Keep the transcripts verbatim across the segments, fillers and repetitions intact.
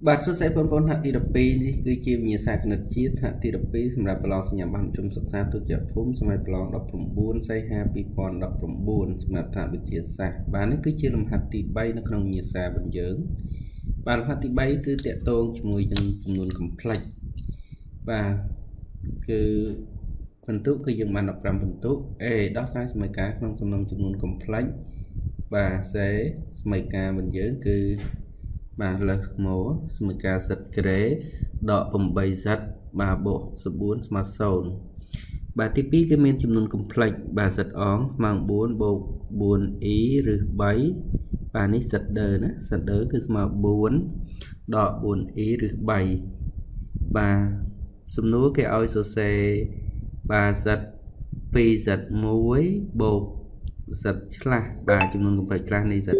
បាទសួស្តីបងប្អូនហាក់ទី12នេះគឺជាវិញ្ញាសាគណិតជាតិហាក់ទី12សម្រាប់ប្រឡងសញ្ញាបត្រមធ្យមសិក្សាទុតិយភូមិសម័យប្រឡងដប់9សីហា2019សម្រាប់ថ្នាក់វិទ្យាសាស្ត្របាទនេះគឺជាលំហាត់ទី3នៅក្នុងវិញ្ញាសារបស់យើងបាទលំហាត់ទី3គឺតកតងជាមួយនឹងចំនួន complex បាទគឺបន្ទុកគឺយើងបាន15បន្ទុក A ដោះស្រាយសមីការក្នុងសំណុំចំនួន complex បាទ C សមីការរបស់យើងគឺបាទលើសមកសមីការសិតក្រេដក8 z បាទបូក64ស្មើ0បាទទី2គឺមានចំនួន complex បាទសិតអងស្មើ4បូក 4e ឬ3បាទនេះសិតដឺណាសិតដឺគឺស្មើ4ដក 4e ឬ3បាទសំណួរគេឲ្យសរសេរបាទសិត 2z 1បូកសិតឆ្លាស់បាទចំនួន complex ឆ្លាស់នៃសិត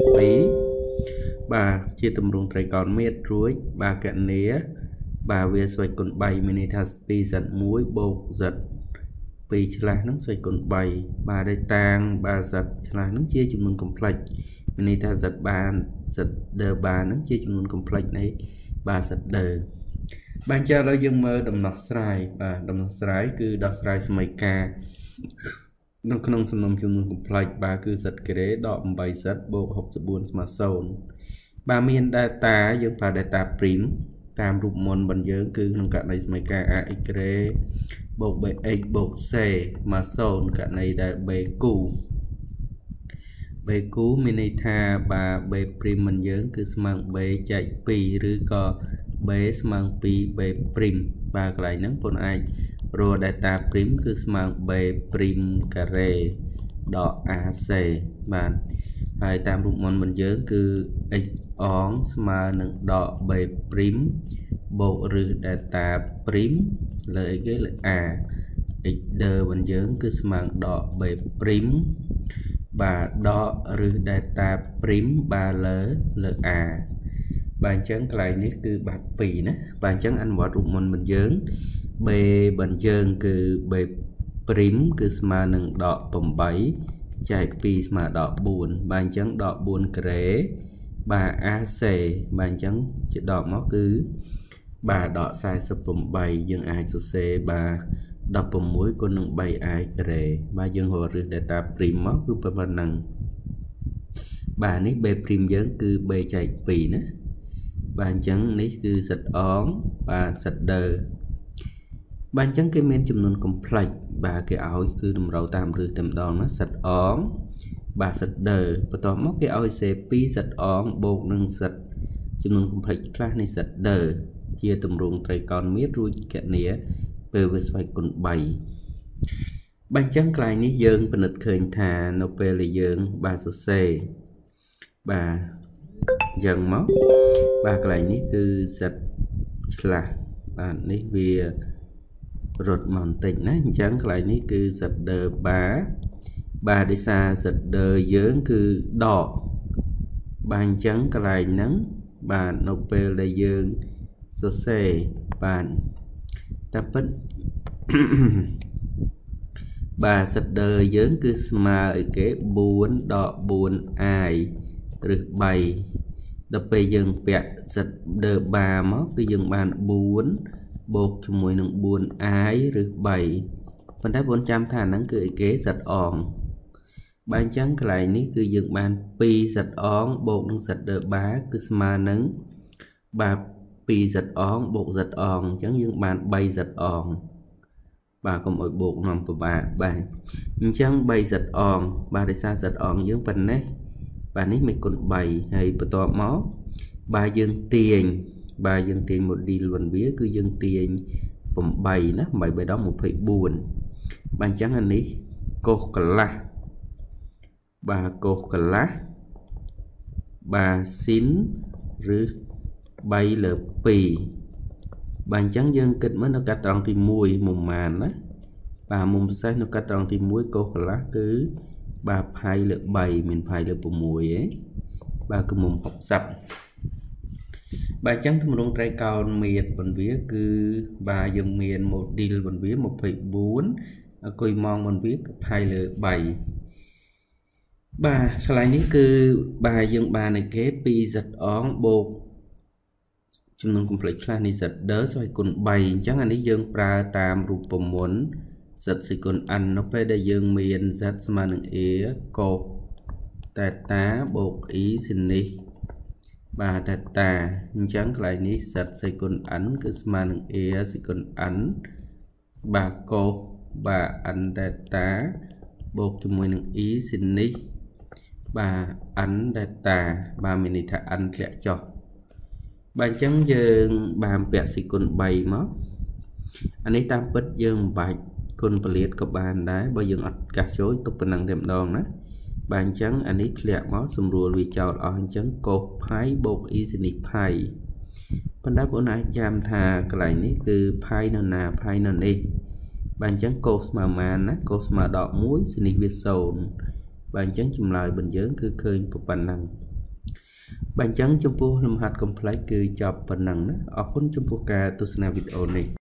2បាទជាទម្រង់ត្រីកោណមេត្ររួចបាទកណនីបាទវាស្វេចគុណ3មានន័យថា 2z 1បូក z 2ឆ្លាស់ហ្នឹងស្វេចគុណ3បាទដែលតាងបាទ z ឆ្លាស់ហ្នឹងជាចំនួន complex មានន័យថា z បាន z ដឺបានហ្នឹងជាចំនួន complex នៃបាទ z ដឺបាទចាឥឡូវយើងមើលដំណោះស្រាយបាទដំណោះស្រាយគឺដោះស្រាយសមីការនៅក្នុងសំណុំចំនួន complex បាទគឺ z ក្រេដក 8z បូក 64ស្មើ0បាទមាន data យើងប្រើ data prim តាមរូបមន្តរបស់យើងគឺក្នុងករណីសមីការ ax ក្រេបូក bx បូក c មក0ករណីដែល b គូ b គូមានន័យថាបាទ b ព្រីមរបស់យើងគឺស្មើ b ចែក2ឬក៏ b ស្មើ2 b ព្រីមបាទកន្លែងហ្នឹងបងអាចរក data prim គឺស្មើ b ព្រីមការ៉េដក ac បាទហើយតាមរូបមន្តរបស់យើងគឺ x អងស្មើនឹងដក b ព្រីមបូកឬ data prim លើអីគេលើ a x ដឺរបស់យើងគឺស្មើដក b ព្រីមបាទដកឬ data prim បាទលើលើ a បាទអញ្ចឹងកន្លែងនេះគឺបាទ2ណាបាទអញ្ចឹងអនុវត្តរូបមន្តរបស់យើង b របស់យើងគឺ b ព្រីមគឺស្មើនឹងដក8ចែក2ស្មើដក4បាទអញ្ចឹងដក4ក្រេបាទ ac បាទអញ្ចឹងជាដកមកគឺបាទដក48យើងអាចសរសេរបាទ16គុណនឹង 3i ក្រេបាទយើងរកឫស data prim មកគឺប៉ុណ្ណឹងបាទនេះ b ព្រីមយើងគឺ b ចែក2ណាបាទអញ្ចឹងនេះគឺសិតអងបាទសិតដឺបាទអញ្ចឹងគេមានចំនួន complex បាទគេឲ្យគឺតម្រូវតាមឫសតែម្ដងណាសិតអងបាទសិតដឺបន្ទាប់មកគេឲ្យសេ2សិតអងបូកនឹងសិតចំនួន complex ខ្លះនៃសិតដឺជាទម្រង់ត្រីកោណមេត្ររួចកណនីពេលវាស្វេចគុណ3បាទអញ្ចឹងកន្លែងនេះយើងពិនិត្យឃើញថានៅពេលដែលយើងបាទសរសេរបាទអញ្ចឹងមកបាទកន្លែងនេះគឺសិតឆ្លាស់បាទនេះវារត់មកបន្តិចណាអញ្ចឹងកន្លែងនេះគឺសិតដឺបាបាទដោយសារសិតដឺយើងគឺដកបាទអញ្ចឹងកន្លែងហ្នឹងបាទនៅពេលដែលយើងសរសេរបាទតែពិតបាទសិតដឺយើងគឺស្មើឲ្យគេ4ដក 4i ឬ3ដល់ពេលយើងពាក់សិតដឺបាមកគឺយើងបាន4បូកជាមួយនឹង 4i ឬ3ប៉ុន្តែបងចាំថាហ្នឹងគឺអីគេសិតអងបាទអញ្ចឹងកន្លែងនេះគឺយើងបាន2សិតអងបូកនឹងសិតដឺបាគឺស្មើនឹងបាទ2សិតអងបូកសិតអងអញ្ចឹងយើងបាន3សិតអងបាទកុំឲ្យបូកនាំពិបាកបាទអញ្ចឹង3សិតអងបាទដោយសារសិតអងយើងប៉ុណ្ណេះបាទនេះមានគុណ3ហើយបន្ទាប់មកបាទយើងទាញបាទយើងទាញ model របស់វាគឺយើងទាញ8ណា8 3ដង24បាទអញ្ចឹងអានេះកុសកន្លះបាទកុសកន្លះបាទស៊ីនឬ3លើ2បាទអញ្ចឹងយើងគិតមើលនៅកាត់ត្រង់ទី1មុំម៉ានណាបាទមុំពិសេសនៅកាត់ត្រង់ទី1កុសកន្លះគឺបាទផាយលើ3មានផាយលើ6ឯងបាទគឺមុំ60បាទអញ្ចឹងទម្រង់ត្រីកោណមេត្របន្វាគឺបាទយើងមាន model បន្វា24អគុយម៉ងបន្វាគឺផាយលើ3បាទឆ្លើយនេះគឺបាទយើងបានឲ្យគេ2 z អងបូកចំនួន complex ខ្លះនេះ z ដើស្វ័យគុណ3អញ្ចឹងអានេះយើងប្រើតាមរូបមន្ត z ស្វ័យគុណ n នៅពេលដែលយើងមាន z ស្មើនឹង a cos theta បូក e sin នេះបាទ theta អញ្ចឹងកន្លែងនេះ z ស្វ័យគុណ n គឺស្មើនឹង a ស្វ័យគុណ n បាទ cos បាទ n theta បូកជាមួយនឹង e sin នេះបាទ n theta បាទមានន័យថា n ធ្លាក់ចុះបាទអញ្ចឹងយើងបានពាក់សេគុណ3មកអានេះតាមពិតយើងមិនបាច់គុណពលាតក៏បានដែរបើយើងអត់កាសចូលទុកប៉ុណ្ណឹងតែម្ដងណាបាទអញ្ចឹងអានេះធ្លាក់មកសម្រួលវាចោលអស់អញ្ចឹង cos pi បូក e sin នេះ pi ប៉ុន្តែបងអាចចាំថាកន្លែងនេះគឺ pi នៅណា pi នៅនេះបាទអញ្ចឹង cos ស្មើប៉ុន្មានណា cos ស្មើដល់1 sin នេះវា0បាទអញ្ចឹងចម្លើយរបស់យើងគឺឃើញប៉ុណ្ណឹងបាទអញ្ចឹងចំពោះលំហាត់ complex គឺចប់ប៉ុណ្ណឹងណាអរគុណចំពោះការទស្សនាវីដេអូនេះ